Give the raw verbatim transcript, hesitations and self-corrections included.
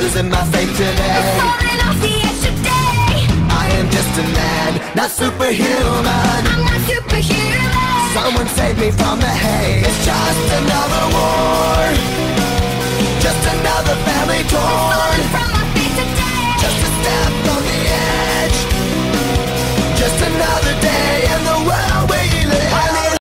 losing my faith today. I'm falling off the edge today. I am just a man, not superhuman. I'm not superhuman. Someone save me from the hate. It's just another war.